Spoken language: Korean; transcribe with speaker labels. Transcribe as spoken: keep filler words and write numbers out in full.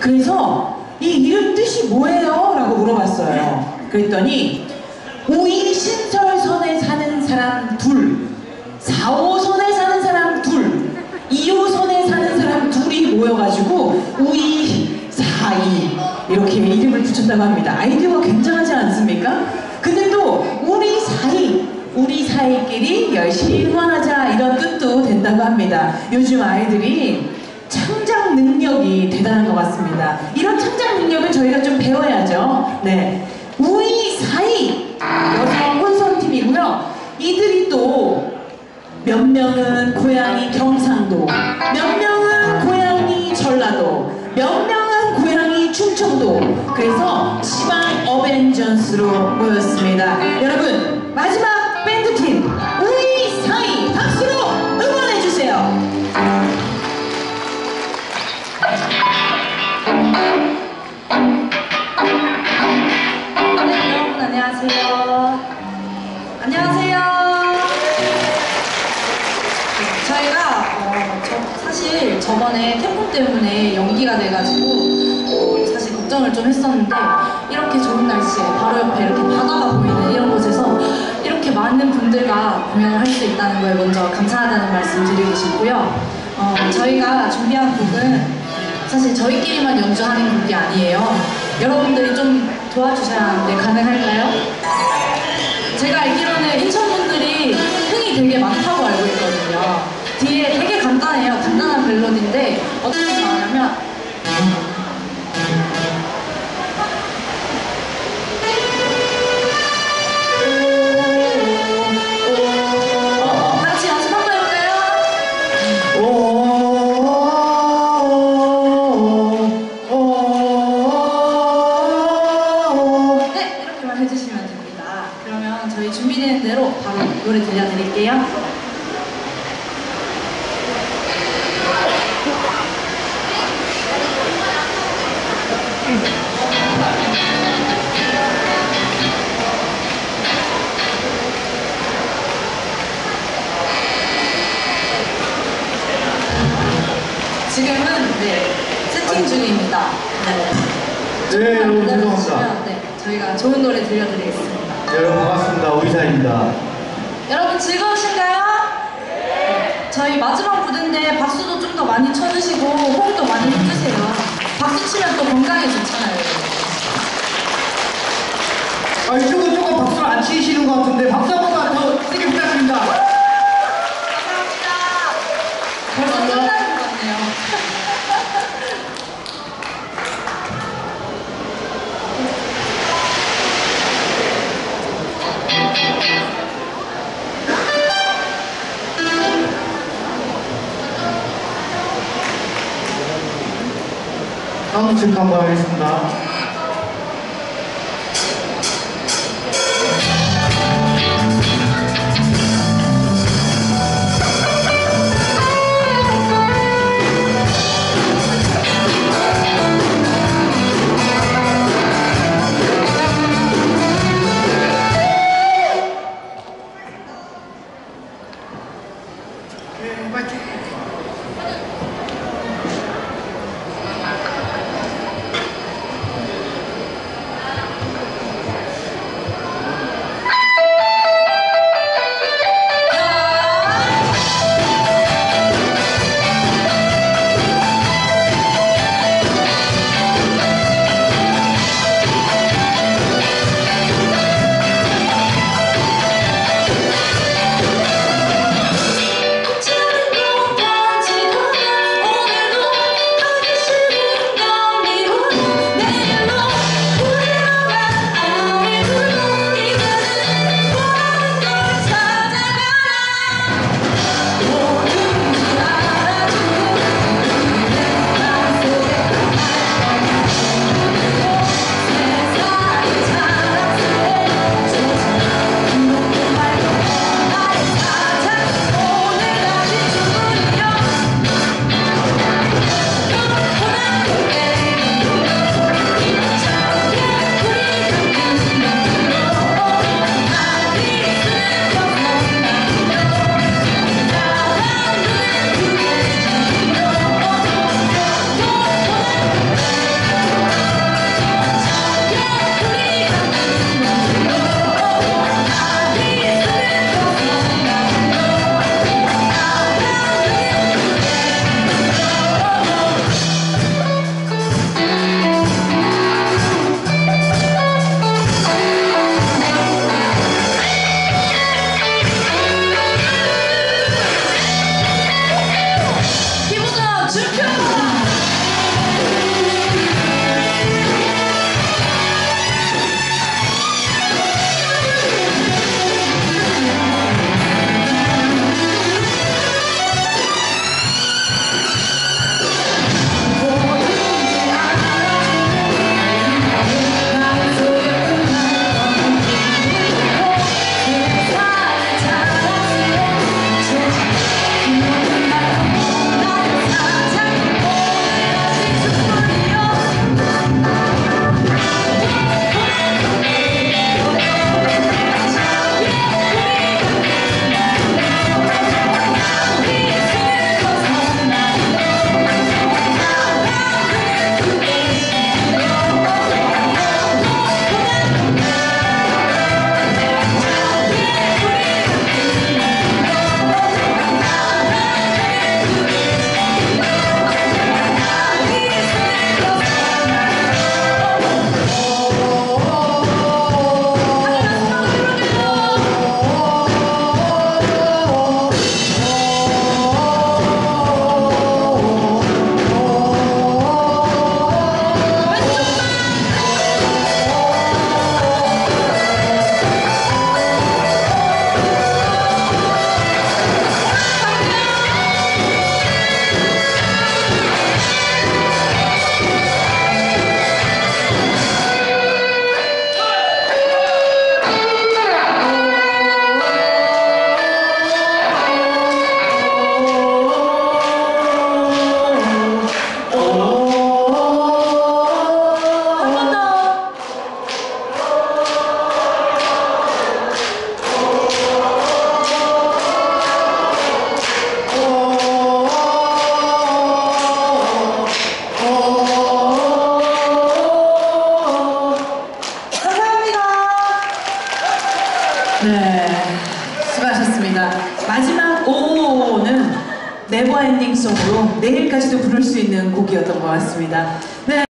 Speaker 1: 그래서 이 이름 뜻이 뭐예요? 라고 물어봤어요. 그랬더니 오, 이 신설선에 사는 사람 둘, 사 호선에 사는 사람 둘, 이 호선에 사는 사람 둘이 모여가지고 우이 사이 이렇게 이름을 붙였다고 합니다. 아이디어가 굉장하지 않습니까? 근데 또 우리 사이, 우리 사이끼리 열심히 응원하자 이런 뜻도 된다고 합니다. 요즘 아이들이 창작 능력이 대단한 것 같습니다. 이런 창작 능력을 저희가 좀 배워야죠. 네, 우이 사이 여성 혼선팀이고요. 이들이 또 몇 명은 고향이 경상도, 몇 명은 고향이 전라도, 몇 명은 고향이 충청도. 그래서 지방 어벤져스로 모였습니다. 여러분, 마지막 밴드팀 우이 사이 박수로 응원해주세요.
Speaker 2: 네, 여러분 안녕하세요. 안녕하세요. 저희가 어, 저, 사실 저번에 태풍 때문에 연기가 돼가지고 어, 사실 걱정을 좀 했었는데 이렇게 좋은 날씨에 바로 옆에 이렇게 바다가 보이는 이런 곳에서 이렇게 많은 분들과 공연을 할 수 있다는 거에 먼저 감사하다는 말씀 드리고 싶고요. 어, 저희가 준비한 곡은 사실 저희끼리만 연주하는 곡이 아니에요. 여러분들이 좀 도와주셔야 하는데 가능할까요? 제가 알기로는 인천분들이 흥이 되게 많다고 알고 있거든요. 뒤에 되게 간단해요. 간단한 멜로디인데 어떻게 나오냐면 다 같이 연습 한번 해볼까요? 네, 이렇게만 해주시면 됩니다. 그러면 저희 준비되는 대로 바로 노래 들려드릴게요. 지금은 네, 세팅 중입니다. 네,
Speaker 3: 네, 여러분 죄송합니다.
Speaker 2: 네, 저희가 좋은 노래 들려드리겠습니다.
Speaker 3: 네, 여러분 반갑습니다. 우이사입니다.
Speaker 2: 여러분 즐거우신가요? 네. 저희 마지막 무대인데 박수도 좀 더 많이 쳐주시고 호응도 많이 해주세요. 박수 치면 또 건강에 좋잖아요.
Speaker 3: 아, 이쪽은 조금 박수를 안 치시는 것 같은데 박수 한 번만 더 세게 부탁드립니다.
Speaker 2: 감사합니다. 벌써 끝나는 것 같네요.
Speaker 3: 다음 체크 한번 하겠습니다.
Speaker 1: 네, 수고하셨습니다. 마지막 오는 네버엔딩 송으로 내일까지도 부를 수 있는 곡이었던 것 같습니다. 네.